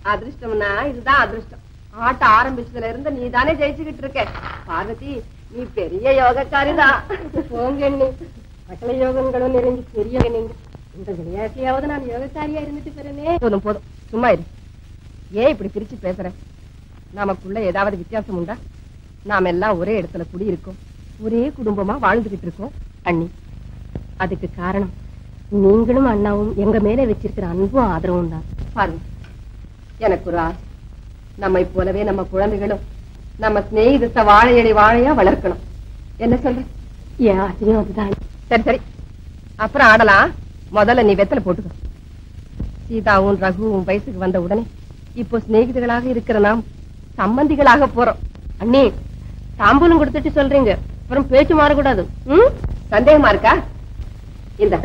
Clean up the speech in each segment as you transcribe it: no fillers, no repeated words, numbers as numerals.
அதிர்ஷ்டம்னா இதுதான் அதிர்ஷ்டம். ஆட்ட ஆரம்பிச்சதுல இருந்து நீ தானே ஜெயிச்சுக்கிட்டு இருக்க. பார்வதி, நீ பெரிய யோகக்காரிதான். போங்க, சகல யோகங்களும் நிறைஞ்சு பெரிய நீங்க. இந்த விளையாட்டையாவது நான் யோகக்காரியா இருந்துட்டு போறேனே. போதும் போதும், சும்மா இரு. ஏன் இப்படி பிரிச்சு பேசுற? நமக்குள்ள ஏதாவது வித்தியாசம் உண்டா? நாம எல்லாம் ஒரே இடத்துல குடி இருக்கோம், ஒரே குடும்பமா வாழ்ந்துகிட்டு இருக்கோம். அண்ணி, அதுக்கு காரணம் நீங்களும் அண்ணாவும் எங்க மேல வச்சிருக்கிற அன்பும் ஆதரவும் தான். பாருங்க, எனக்கு ஒரு ஆசை. நம்மை போலவே நம்ம குழந்தைகளும் நம்ம சிநேகிதத்தை வாழையடி வாழையா வளர்க்கணும். என்ன சொல்ற? ஏன் ஆசையும் அதுதான். சரி சரி, அப்புறம் ஆடலாம். முதல்ல நீ வெத்தலை போட்டுக்க. சீதாவும் ரகுவும் வயசுக்கு வந்த உடனே இப்போ சிநேகிதர்களாக இருக்கிற நாம் சம்பந்திகளாக போறோம். அண்ணி, தாம்பூலம் கொடுத்துட்டு சொல்றீங்க, அப்புறம் பேச்சு மாறக்கூடாது. சந்தேகமா இருக்கா? இந்த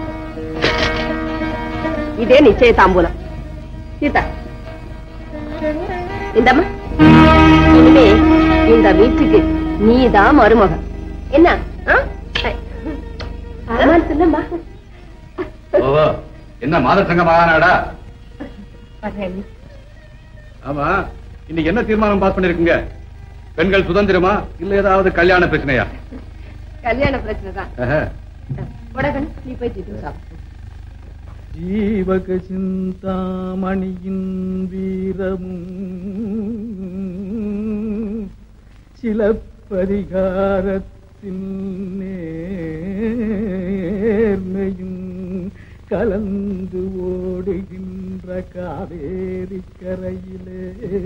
இதே நிச்சய தாம்பூலம். சீதா, இந்தம்மா, இனிமே இந்த வீட்டுக்கு நீதான் மருமகன். என்ன? என்ன மாதர் சங்க மகாநாடா? ஆமா, இன்னைக்கு என்ன தீர்மானம் பாஸ் பண்ணிருக்கீங்க? பெண்கள் சுதந்திரமா இல்ல ஏதாவது கல்யாண பிரச்சனையா? கல்யாண பிரச்சனை தான். நீ போய் ஜீவக சிந்தாமணியின் வீரமும் சிலப்பதிகாரத்தின் நேர்மையும் கலந்து ஓடுகின்ற காவேரி கரையிலே.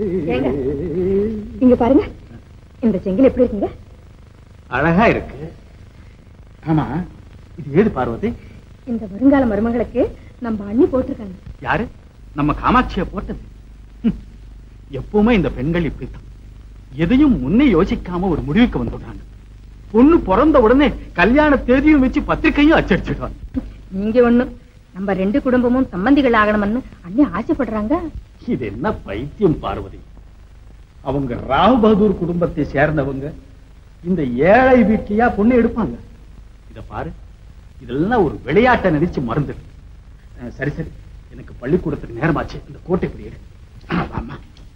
இங்க பாருங்க, இந்த செங்கல் எப்படி இருக்குங்க? அழகா இருக்கு. ஆமா, இது ஏது பார்வதி? இந்த வருங்கால மருமகளுக்கு நம்ம அண்ணி போட்டிருக்காங்க. யாரு? நம்ம காமாட்சிய போட்டது. எப்பவுமே இந்த பெண்கள் இப்படித்தான், எதையும் முன்னே யோசிக்காம ஒரு முடிவுக்கு வந்துடுறாங்க. பொண்ணு பிறந்த உடனே கல்யாண தேதியும் வச்சு பத்திரிகையும் அச்சடிச்சிடுவாங்க. நீங்க ஒண்ணு, நம்ம ரெண்டு குடும்பமும் சம்பந்திகள் ஆகணும்னு அண்ணி ஆசைப்படுறாங்க. இது என்ன பைத்தியம் பார்வதி? அவங்க ராவ் பகதூர் குடும்பத்தை சேர்ந்தவங்க இந்த ஏழை வீட்லயா பொண்ணு எடுப்பாங்க? இத பாரு, இதெல்லாம் ஒரு விளையாட்டை நினைச்சு மறந்து. சரி சரி, எனக்கு பள்ளிக்கூடத்துக்கு நேரமாச்சு. இந்த கோட்டை இப்படி எடு. ஆமா,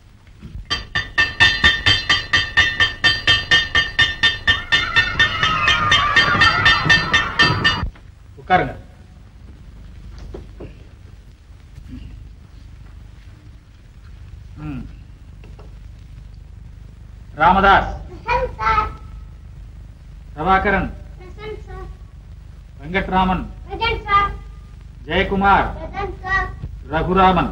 உட்காருங்க. ராமதாஸ், பிரபாகரன், வெங்கட்ராமன், ஜெயக்குமார், ரகுராமன்.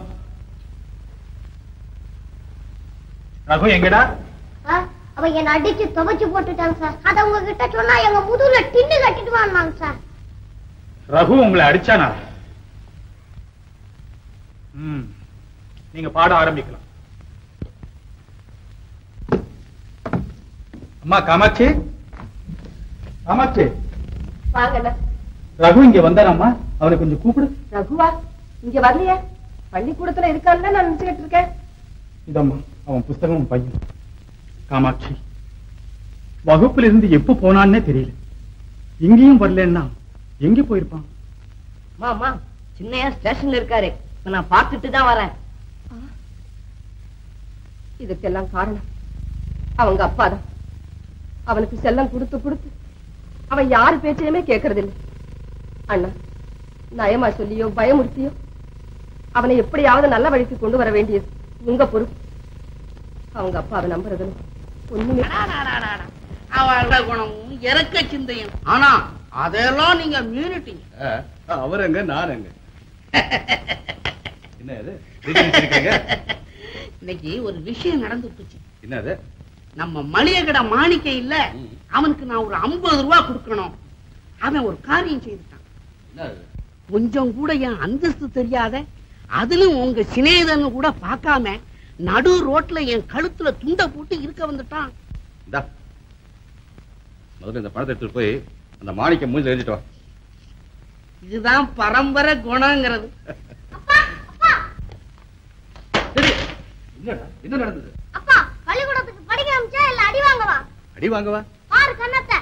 ரகு எங்கடா? அவ என்ன அடிச்சு துவைச்சு போட்டுட்டாங்க சார். அத உங்ககிட்ட சொன்னா எங்க முதுகுல டின்னு கட்டிட்டு வாங்க சார். ரகு உங்களை அடிச்சானா? நீங்க பாட ஆரம்பிக்கலாம். அம்மா காமாட்சி, காமாட்சி, வாங்க. ரகு இங்க வந்தாராம்மா, அவரை கொஞ்சம் கூப்பிடு. ரகுவா இங்க வரலையே? பள்ளிக்கூடத்துல இருக்கான்னு நான் நினைச்சுக்கிட்டு இருக்கேன். இதம்மா அவன் புஸ்தகம் பையன். காமாட்சி, வகுப்புல இருந்து எப்ப போனான்னே தெரியல. இங்கேயும் வரலன்னா எங்க போயிருப்பான்? மாமா, சின்னையா ஸ்டேஷன்ல இருக்காரு, நான் பார்த்துட்டு தான் வரேன். இதுக்கெல்லாம் காரணம் அவங்க அப்பாதான். அவனுக்கு செல்லம் கொடுத்து கொடுத்து அவன் யாரு பேச்சையுமே கேட்கறது இல்லை. அண்ணா, நயமா சொல்லியோ பயமுறுத்தியோ அவனை எப்படியாவது நல்ல வழிக்கு கொண்டு வர வேண்டியது உங்க பொறுப்பு. அவங்க அப்பாவை நம்புறதுன்னு ஒண்ணுமே. அவ குணமும் இறக்க சிந்தையும், ஆனா அதெல்லாம் நீங்க மீறிட்டீங்க. அவர் எங்க, நான் எங்க? என்ன இது? இன்னைக்கு ஒரு விஷயம் நடந்து போச்சு. என்னது? நம்ம மளிகை கடை மாணிக்க இல்ல, அவனுக்கு நான் ஒரு 50 ரூபாய் கொடுக்கணும். அவன் ஒரு காரியம் செய்துட்டான். கொஞ்சம் கூட என் அந்தஸ்து தெரியாத, அதிலும் உங்க சிநேகிதன்னு கூட பார்க்காம நடு ரோட்ல என் கழுத்துல துண்டை போட்டு இருக்க வந்துட்டான். முதல்ல இந்த பணத்தை எடுத்துட்டு போய் அந்த மாணிக்க மூஞ்சி எரிஞ்சிட்டு வா. இதுதான் பரம்பரை குணங்கிறது. என்ன நடந்தது? அப்பா, பள்ளிக்கூடத்துக்கு படிக்க அனுப்பிச்சா இல்ல அடி வாங்கவா? அடி வாங்கவா? பாரு கண்ணத்தை.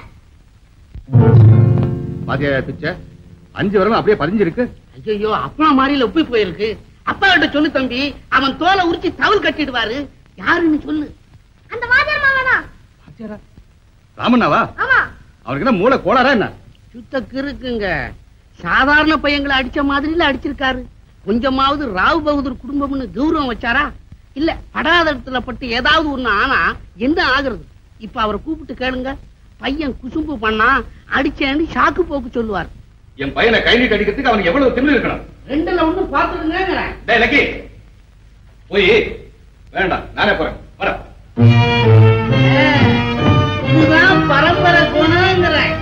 பாத்தியா பிச்சை, 5 வருடம் அப்படியே பதிஞ்சிருக்கு. ஐயோ, அப்பா மாறியில ஒப்பி போயிருக்கு. அப்பா கிட்ட சொல்லு தம்பி, அவன் தோலை உரிச்சு தவல் கட்டிடுவாரு. யாருன்னு சொல்லு. அந்த வாத்தியார் மாமனா. ராமண்ணாவா? ஆமா. அவருக்கு என்ன மூளை கோளாரா என்ன? சுத்த கிறுக்குங்க. சாதாரண பையங்களை அடிச்ச மாதிரில அடிச்சிருக்காரு. கொஞ்சமாவது ராவ் பகதூர் குடும்பம்னு கௌரவம் வச்சாரா? இல்ல படாத இடத்துல பட்டு ஏதாவது ஒண்ணு ஆனா என்ன ஆகுறது? இப்ப அவரை கூப்பிட்டு கேளுங்க. பையன் குசும்பு பண்ணா அடிச்சேன்னு சாக்கு போக்கு சொல்லுவார். என் பையனை கை நீட்டு அடிக்கிறதுக்கு அவனுக்கு எவ்வளவு திமிரு இருக்கணும்? ரெண்டுல ஒண்ணு பாத்துருங்க. டேய் லக்கி, போய் வேண்டாம், நானே போறேன். வர. இதுதான் பரம்பரை குணங்கிறேன்.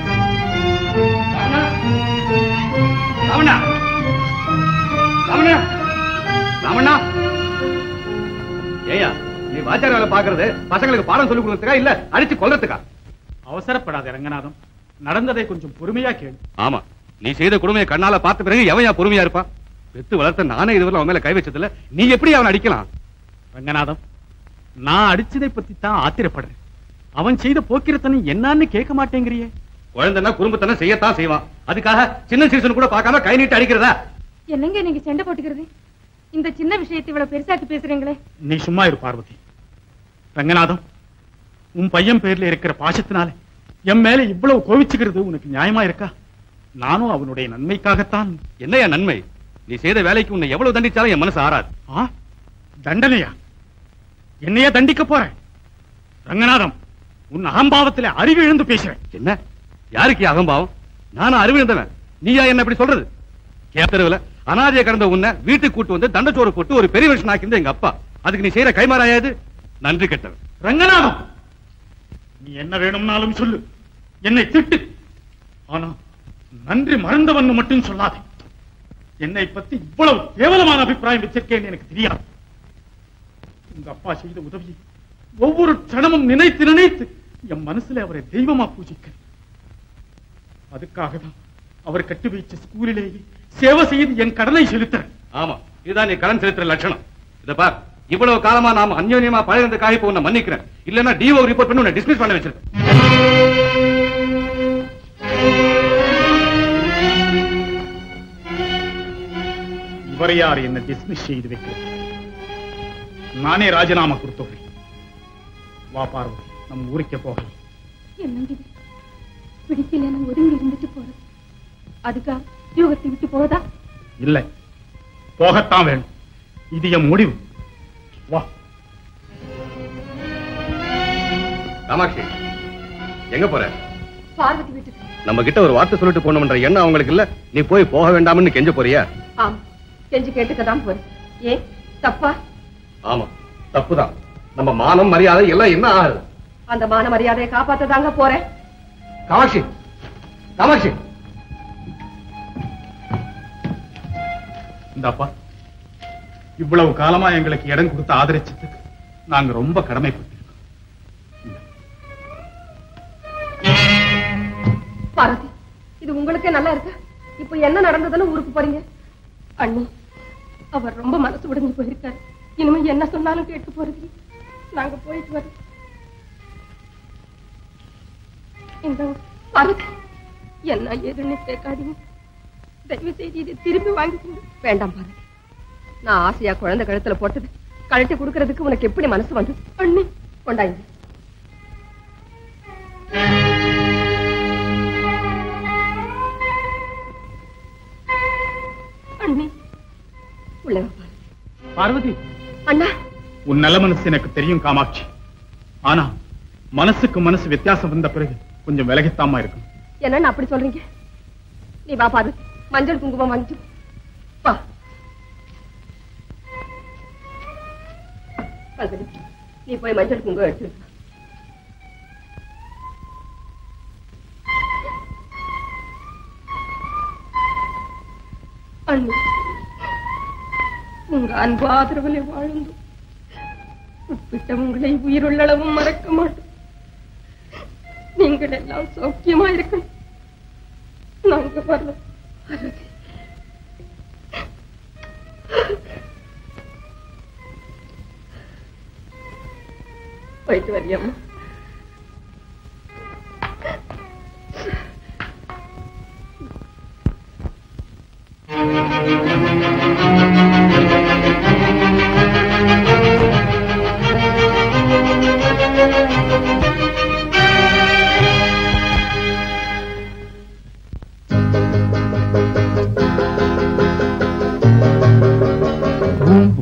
ராமண்ணா, ராமண்ணா, ராமண்ணா, ஏயா நீ வாத்தியார் வேலை பாக்குறது பசங்களுக்கு பாடம் சொல்லி கொடுக்கறதுக்கா இல்ல அடிச்சு கொல்றதுக்கா? அவசரப்படாத ரங்கநாதம், நடந்ததை கொஞ்சம் பொறுமையா கேளு. ஆமா, நீ செய்த கொடுமையை கண்ணால பார்த்த பிறகு எவன் பொறுமையா இருப்பா? பெத்து வளர்த்த நானே இதுவரை அவன் மேல கை வச்சதுல நீ எப்படி அவன் அடிக்கலாம்? ரங்கநாதம், நான் அடிச்சதை பத்தி தான் ஆத்திரப்படுறேன். அவன் செய்த போக்கிரத்தனை என்னன்னு கேட்க மாட்டேங்கிறியே. குழந்தைன்னா குடும்பத்தனை செய்யத்தான் செய்வான். அதுக்காக சின்ன சீசன் கூட பார்க்காம கை நீட்டு அடிக்கிறதா? என்னங்க நீங்க சண்டை போட்டுக்கிறது? இந்த சின்ன விஷயத்தை இவ்வளவு பெருசாக்கி பேசுறீங்களே. நீ சும்மா இரு பார்வதி. ரங்கநாதம், உன் பையன் பேர்ல இருக்கிற பாசத்தினால என் மேல இவ்வளவு கோவிச்சுக்கிறது உனக்கு நியாயமா இருக்கா? நானும் அவனுடைய நன்மைக்காகத்தான். என்னையா நன்மை? நீ செய்த வேலைக்கு உன்னை எவ்வளவு தண்டிச்சாலும் என் மனசு ஆறாது. தண்டனையா? என்னையே தண்டிக்க போறேன்? ரங்கநாதம், உன் அகம்பாவத்திலே அறிவு இழந்து பேசுறேன். என்ன? யாருக்கு அகம்பாவம்? நானும் அறிவு இழந்தவன். நீயா என்ன இப்படி சொல்றது? கேத்தருவில அனாதைய கடந்த உன்னை வீட்டுக்கு கூட்டு வந்து தண்டச்சோறு போட்டு ஒரு பெரிய விஷயம் ஆக்கியிருந்த எங்க அப்பா. அதுக்கு நீ செய்யற கைமாறாயாது? நன்றி கெட்டவன். ரங்கநாதம், நீ என்ன வேணும்னாலும் சொல்லு, என்னை திட்டு. ஆனா நன்றி மறந்தவன் மட்டும் சொல்லாதே. என்னை பத்தி இவ்வளவு கேவலமான அபிப்பிராயம் வச்சிருக்கேன் எனக்கு தெரியாது. உங்க அப்பா செய்த உதவியை ஒவ்வொரு க்ஷணமும் நினைத்து நினைத்து என் மனசுல அவரை தெய்வமா பூஜிக்கிறேன். அதுக்காக தான் அவர் கட்டி வைச்ச ஸ்கூலிலேயே சேவை செய்து என் கடனை செலுத்துறேன். ஆமா, இதுதான் நீ கடன் செலுத்துற லட்சணம். இத பார், இவ்வளவு காலமா நாம அந்யோன்யமா பழகிறதுக்காக இப்ப உன்னை மன்னிக்கிறேன். இல்லன்னா டிஓ ரிப்போர்ட் பண்ணி உன்னை டிஸ்மிஸ் பண்ண வச்சிருக்கேன். இவரை யார் என்ன டிஸ்மிஸ் செய்து வைக்கிறது? நானே ராஜினாமா கொடுத்தோம். வா பார்வதி, நம் ஊருக்கே போகலாம். என்னங்க இது? பிடிக்கல ஒதுங்கி இருந்துட்டு போறது, அதுக்காக யோகத்தை விட்டு போதா? இல்லை, போகத்தான் வேணும். இது என் முடிவு. வா. காமாட்சி, எங்க போற? பார்வதி வீட்டுக்கு. நம்ம கிட்ட ஒரு வார்த்தை சொல்லிட்டு போனோம்ன்ற எண்ணம் அவங்களுக்கு இல்ல. நீ போய் போக வேண்டாம்னு கெஞ்ச போறியா? ஆமா, கெஞ்சு கேட்டுக்கதான் போறேன். ஏன் தப்பா? ஆமா, தப்புதான். நம்ம மானம் மரியாதை எல்லாம் என்ன ஆகுது? அந்த மான மரியாதையை காப்பாத்ததாங்க போறேன். காமாட்சி, காமாட்சி, இந்தாப்பா, இவ்வளவு காலமா எங்களுக்கு இடம் கொடுத்து ஆதரிச்சதுக்கு நாங்க ரொம்ப கடமைப்பட்டிருக்கோம். பார்வதி, இது உங்களுக்கே நல்லா இருக்கு. இப்ப என்ன நடந்ததுன்னு ஊருக்கு போறீங்க? அண்ணி, அவர் ரொம்ப மனசு உடைஞ்சு போயிருக்காரு. இனிமே என்ன சொன்னாலும் கேட்டு போறது. நாங்க போயிட்டு வரோம். இந்த பார்வதி, என்ன ஏதுன்னு கேட்காதீங்க. தயவு செய்து இதை திருப்பி வாங்கிக்கோங்க. வேண்டாம் பார்வதி, நான் ஆசையா குழந்தை கழுத்துல போட்டது கழட்டி கொடுக்கறதுக்கு உனக்கு எப்படி மனசு வந்தது? அண்ணி, கொண்டாங்க. அண்ணி, உள்ள பார்வதி, அண்ணா. உன் நல்ல மனசு எனக்கு தெரியும் காமாட்சி. ஆனா மனசுக்கு மனசு வித்தியாசம் வந்த பிறகு கொஞ்சம் விலகித்தாமா இருக்கும். என்னன்னு அப்படி சொல்றீங்க? நீ வா பார்வதி, மஞ்சள் குங்குமம் வாங்கிட்டு வா. பார்வதி, நீ போய் மஞ்சள் குங்குமம் எடுத்து. அண்ணி, உங்க அன்பு ஆதரவிலே வாழ்ந்து உட்பிட்ட உங்களை உயிருள்ளளவும் மறக்க மாட்டோம். நீங்கள் எல்லாம் சௌக்கியமா இருக்கணும். நாங்க வரலாம். போயிட்டு வரியாமா?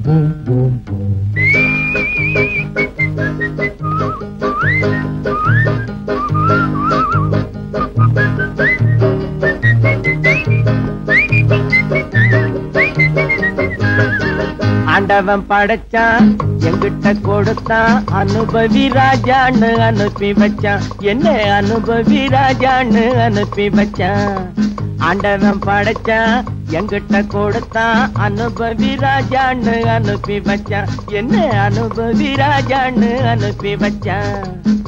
ஆண்டவன் படைச்சான் எங்கிட்ட கொடுத்தான் அனுபவி ராஜான்னு அனுப்பி வச்சான் என்ன அனுபவி ராஜான்னு அனுப்பி வச்சான் ஆண்டவன் படைச்சான் எங்கிட்ட கொடுத்தான் அனுபவி ராஜான்னு அனுப்பி வச்சான் என்ன அனுபவி ராஜான்னு அனுப்பி வச்சான்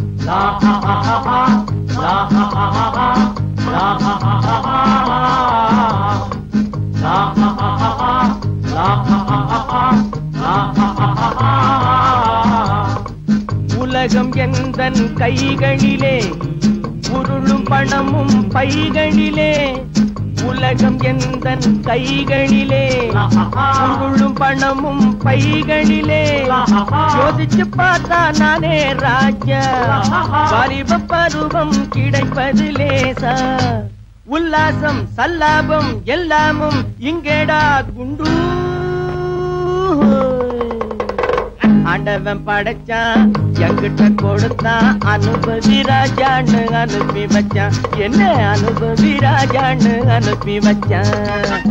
உலகம் எந்தன் கைகளிலே உருளும் பணமும் பைகளிலே உலகம் எந்தன் கைகளிலே உருளும் பணமும் பைகளிலே யோசிச்சு பார்த்தா நானே ராஜா வாலிப பருவம் கிடைப்பது லேசா உல்லாசம் சல்லாபம் எல்லாமும் இங்கேடா குண்டு ஆண்டவன் படைச்சான் எங்கிட்ட கொடுத்தான் அனுபவி ராஜான்னு அனுப்பி வச்சான் என்ன அனுபவி ராஜான்னு அனுப்பி வச்சான்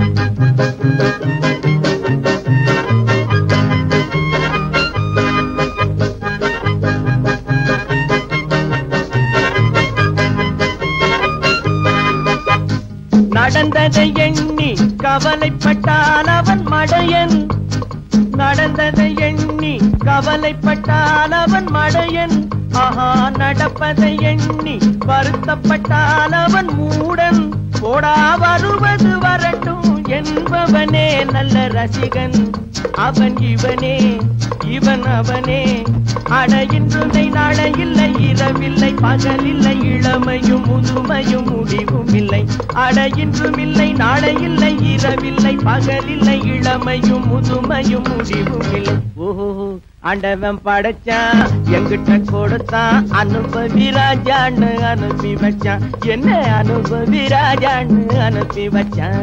நடந்ததை எண்ணி கவலைப்பட்டான் அவன் மடையன் நடந்ததை எண்ணி கவலைப்பட்டால் அவன் மடையன் ஆஹா நடப்பதை எண்ணி வருத்தப்பட்டால் அவன் மூடன் போடா வருவது வரட்டும் என்பவனே நல்ல ரசிகன் அவன் இவனே இவன் அவனே அட இன்றுதை நாளை இல்லை இரவில்லை பகலில்லை இளமையும் முதுமையும் முடிவும் இல்லை அட இன்றும் இல்லை நாளை இல்லை இரவில்லை பகலில்லை இளமையும் முதுமையும் முடிவும் இல்லை ஓஹோ ஆண்டவன் படைச்சான் எங்கிட்ட கொடுத்தான் அனுபவி ராஜான்னு அனுப்பி வச்சான் என்ன அனுபவி ராஜான்னு அனுப்பி வச்சான்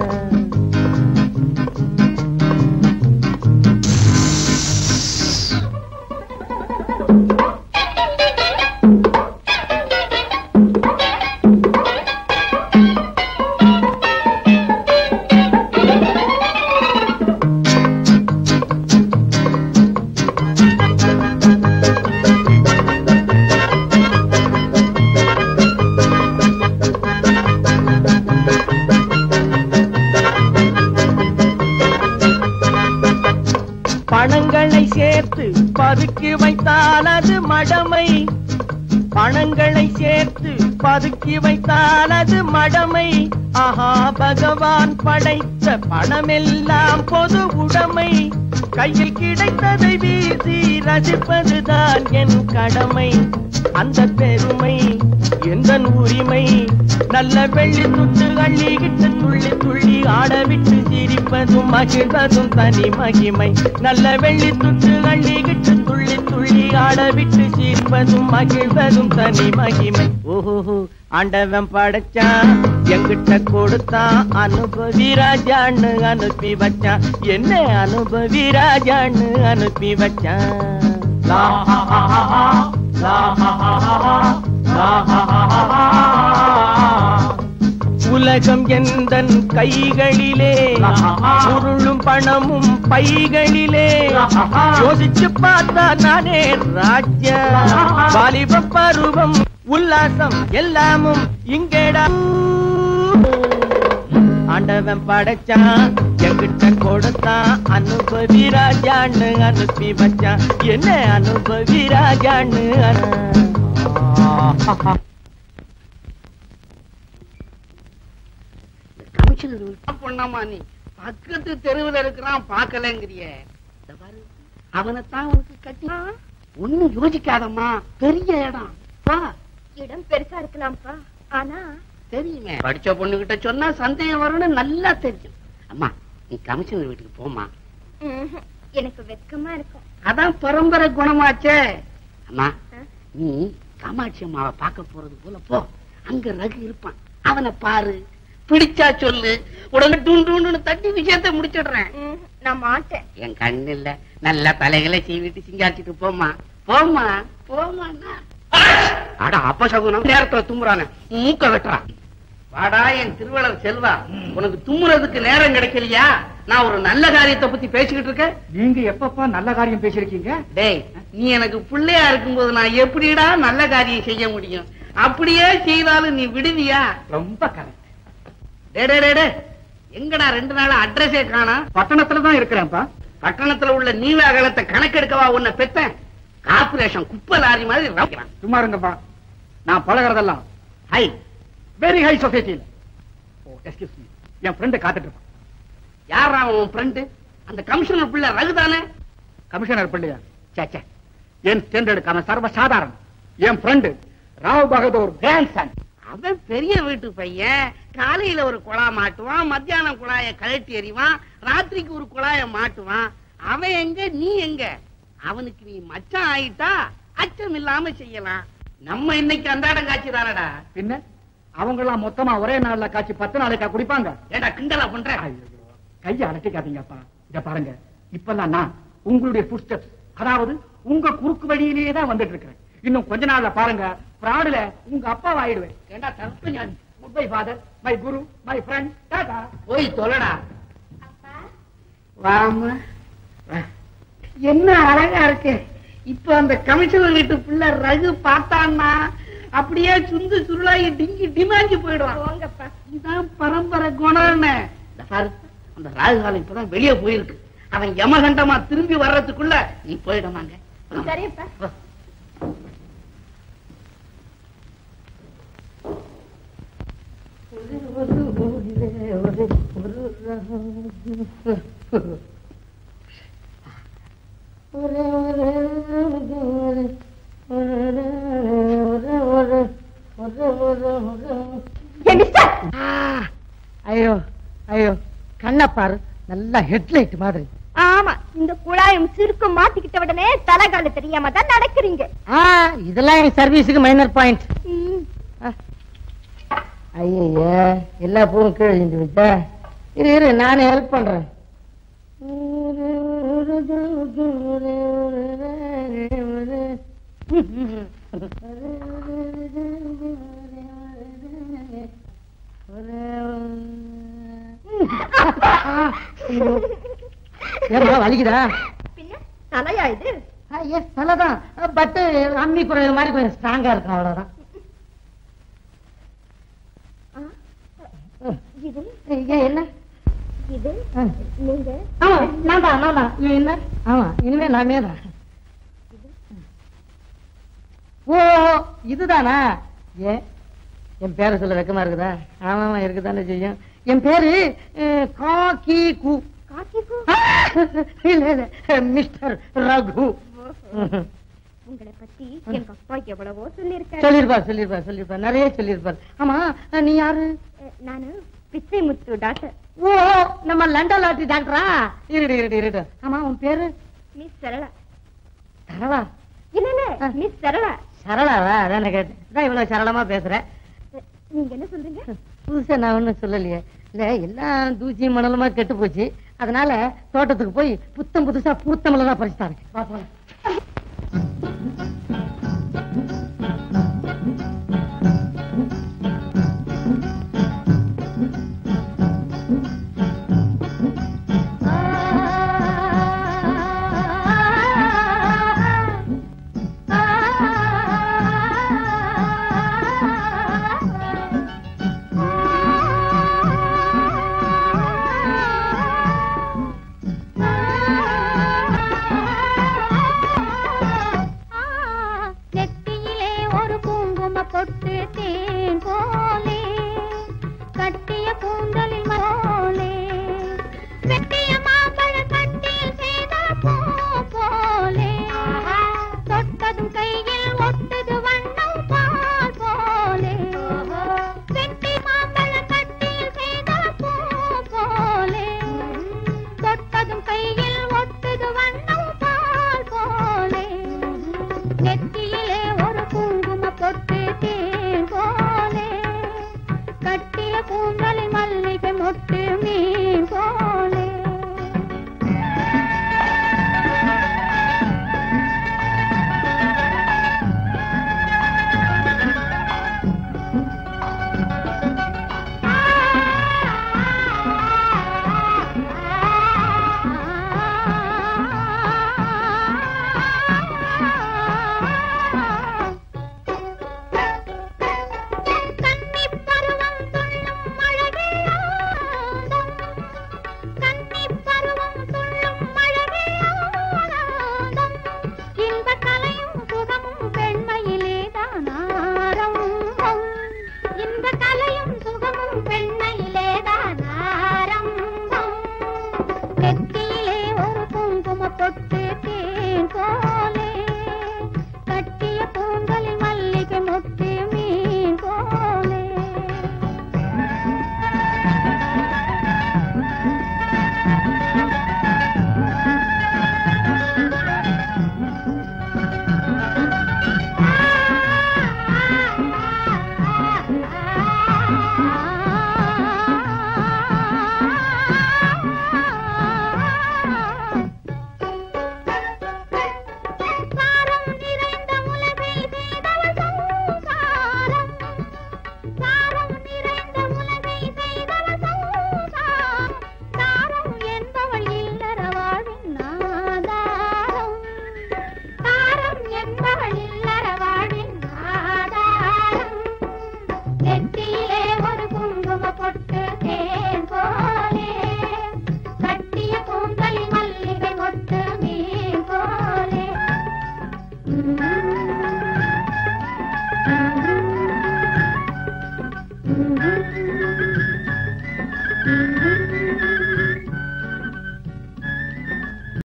பணங்களை சேர்த்து பதுக்கி வைத்தால் அது மடமை பணங்களை சேர்த்து பதுக்கி வைத்தால் அது மடமை ஆஹா பகவான் படைத்த பணமெல்லாம் பொது உடைமை கையில் கிடைத்ததை வீசி ரசிப்பதுதான் என் கடமை அந்த பெருமை எந்த உரிமை நல்ல வெள்ளி துட்டு அள்ளிக்கிட்டு துள்ளி துள்ளி ஆடவிட்டு சிரிப்பதும் மகிழ்வதும் தனி மகிமை நல்ல வெள்ளி துட்டு அள்ளிக்கிட்டு துள்ளி துள்ளி ஆடவிட்டு சிரிப்பதும் மகிழ்வதும் தனி மகிமை ஓஹோ ஆண்டவன் படைச்சான் எங்கிட்ட கொடுத்தான் அனுபவி ராஜான்னு அனுப்பி வச்சான் என்ன அனுபவி ராஜான்னு அனுப்பி வச்சான் உலகம் எந்தன் கைகளிலே உருளும் பணமும் பைகளிலே யோசிச்சு பார்த்தா நானே ராஜா வாலிப பருவம் உல்லாசம் எல்லாமும் இங்கேடா ஆண்டவன் படைச்சான் எங்கிட்ட கொடுத்தான் அனுபவி ராஜான்னு அனுப்பி வச்சான் என்ன அனுபவி ராஜான்னு பொண்ணாமா நீ பக்கத்து தெருவில் இருக்கிறான் பாக்கலங்கிறிய அவனைத்தான் உனக்கு கட்டினா ஒண்ணும் யோசிக்காதம்மா பெரிய இடம் இடம் பெருசா இருக்கலாம்ப்பா ஆனா தெரியுமே படிச்ச பொண்ணு கிட்ட சொன்னா சந்தேகம் வரும்னு நல்லா தெரியும் அம்மா நீ கமிஷனர் வீட்டுக்கு போமா எனக்கு வெட்கமா இருக்கும் அதான் பரம்பரை குணமாச்சே அம்மா நீ காமாட்சி அம்மாவை பார்க்க போறது போல போ அங்க ரகு இருப்பான் அவனை பாரு பிடிச்சா சொல்லு உடனே டூன்னு தட்டி விஷயத்தை முடிச்சிடுறேன் நான் மாட்டேன் என் கண்ணு இல்ல நல்ல தலைகளை சீவிட்டு சிங்காச்சிட்டு போமா போமா போமா. அட அப்ப சகுனம் நேரத்துல தும்புறானே மூக்க வெட்டுறான். வாடா என் திருவள்ளுவர் செல்வா, உனக்கு தும்முறதுக்கு நேரம் கிடைக்கலையா? நான் ஒரு நல்ல காரியத்தை பத்தி பேசிக்கிட்டு இருக்கேன். நீங்க எப்பப்பா நல்ல காரியம் பேசிருக்கீங்க? டேய், நீ எனக்கு பிள்ளையா இருக்கும்போது நான் எப்படிடா நல்ல காரியம் செய்ய முடியும்? அப்படியே செய்தாலும் நீ விடுவியா? ரொம்ப கரெக்ட். டே எங்கடா 2 நாளா அட்ரஸே காணா? பட்டணத்துலதான் இருக்கிறேன்ப்பா. பட்டணத்துல உள்ள நீவ அகலத்தை கணக்கெடுக்கவா உன்னை பெத்தேன்? கார்பரேஷன் குப்பை லாரி மாதிரி ரவுக்கிறான். சும்மா இருங்கப்பா. நான் பழகிறதெல்லாம் ஹை, வெரி ஹை சொசைட்டில. எக்ஸ்கியூஸ் மீ, என் ஃப்ரெண்ட் காத்துட்டு இருப்பான். யாரா உன் ஃப்ரெண்டு? அந்த கமிஷனர் பிள்ளை ரகுதானே? கமிஷனர் பிள்ளையா? சேச்சே, என் ஸ்டாண்டர்டுக்கு அவன் சர்வ சாதாரண. என் ஃப்ரெண்டு ராவ் பகதூர் கிராண்ட்சன். அவன் பெரிய வீட்டு பையன். காலையில ஒரு குழா மாட்டுவான், மத்தியானம் குழாய கழட்டி எறிவான், ராத்திரிக்கு ஒரு குழாய மாட்டுவான். அவன் எங்க, நீ எங்க? அவனுக்கு நீ மச்சான் ஆயிட்டா அச்சம் இல்லாம செய்யலாம். நம்ம இன்னைக்கு அன்றாடம் காட்சி தானடா. பின்ன அவங்க எல்லாம் மொத்தமா ஒரே நாள்ல காட்சி 10 நாளைக்கா குடிப்பாங்க? ஏடா கிண்டலா பண்ற? கைய அலட்டிக்காதீங்கப்பா. இத பாருங்க, இப்பெல்லாம் நான் உங்களுடைய ஃபுட் ஸ்டெப்ஸ், அதாவது உங்க குறுக்கு வழியிலேயே தான் வந்துட்டு இருக்கிறேன். இன்னும் கொஞ்ச நாள்ல பாருங்க, பிராடுல உங்க அப்பாவை ஆயிடுவேன். ஏண்டா தப்பு ஞானி. Goodbye father, my guru, my friend, tata. போய் தொலைடா. வாமா, என்ன அழகா இருக்கு. இப்ப அந்த கமிஷனர் வீட்டு பிள்ளை ரகு பார்த்தான்னா அப்படியே சுந்து சுருளாகி டிங்கி டிமாஞ்சி போயிடுவான். இதுதான் பரம்பரை குணம்னு. அந்த ராகுகாலம் இப்பதான் வெளியே போயிருக்கு. அவன் யமகண்டமா திரும்பி வர்றதுக்குள்ள நீ போயிடமாங்க. சரிப்பா. ஐயோ ஐயோ, கண்ணை பாரு, நல்லா ஹெட்லைட் மாதிரி. ஆமா, இந்த குழாயும் சிறுக்கும் மாட்டிக்கிட்ட உடனே தலைகால தெரியாம தான் நடக்கிறீங்க. இதெல்லாம் என் சர்வீஸுக்கு மைனர் பாயிண்ட். ஐயோ, எல்லா பூவும் கீழே இருந்து வச்சா. இரு நானே ஹெல்ப் பண்றேன். வலிக்குதா? பின்ன தலையா இது? தலைதான், பட் அம்மி குறைய மாதிரி கொஞ்சம் ஸ்ட்ராங்கா இருக்கும், அவ்வளவுதான். என்ன இது? நீங்க? ஆமா, நான் என்ன? ஆமா, இனிமே நானே தான். ஓ, இதுதானா? என் பேரை சொல்ல வெக்கமா இருக்குதா? ஆமாமா, இருக்குதானே செய்யும். என் பேரு காக்கி கு. மிஸ்டர் ரகு. உங்களை பத்தி எங்க அப்பா எவ்வளவோ சொல்லிருப்பார், நிறைய சொல்லிருப்பார். ஆமா, நீ யாரு? நானு பிச்சை முத்து டாக்டர். ஓ, நம்ம லண்டன் லாட்டி டாக்டரா? இருடு. ஆமா, உன் பேரு? மிஸ் சரளா. சரளா? இல்ல மிஸ் சரளா. சரளாவா? அதான கேட்டேன். இவ்வளவு சரளமா பேசுற. நீங்க என்ன சொல்றீங்க? புதுசா நான் ஒண்ணும் சொல்லலையே. இல்ல, எல்லாம் தூசி மணலுமா கெட்டு போச்சு. அதனால தோட்டத்துக்கு போய் புதுசா பூத்த மலரா பறிச்சுட்டாங்க. பாப்போம். கட்டிய பூங்கலை மல்லிகை மொட்டு